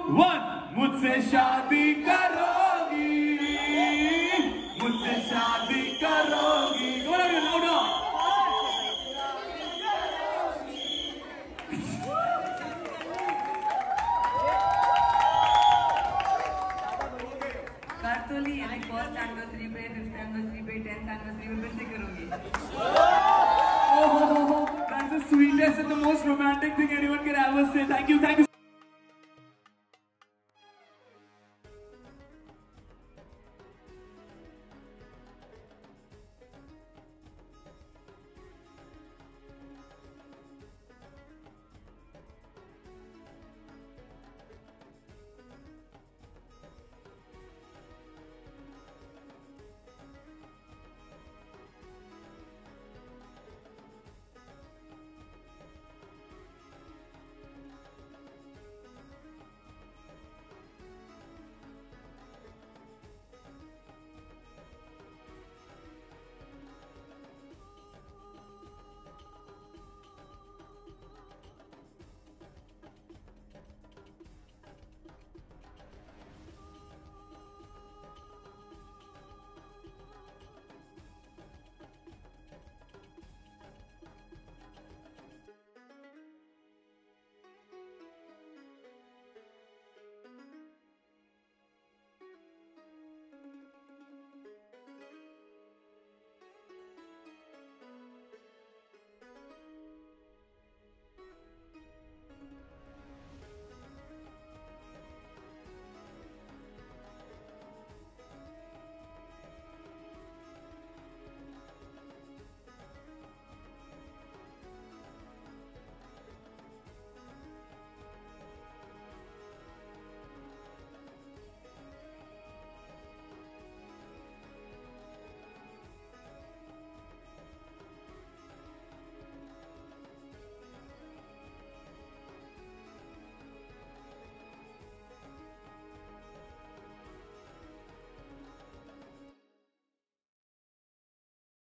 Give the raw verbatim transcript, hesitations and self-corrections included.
One. मुझसे शादी करोगी, मुझसे शादी करोगी. louder. कर तो ली यानी फर्स्ट एनिवर्सरी पे, फिफ्थ एनिवर्सरी पे, टेंथ एनिवर्सरी पे कैसे करोगी? Oh, that's the sweetest and the most romantic thing anyone can ever say. Thank you, thank you.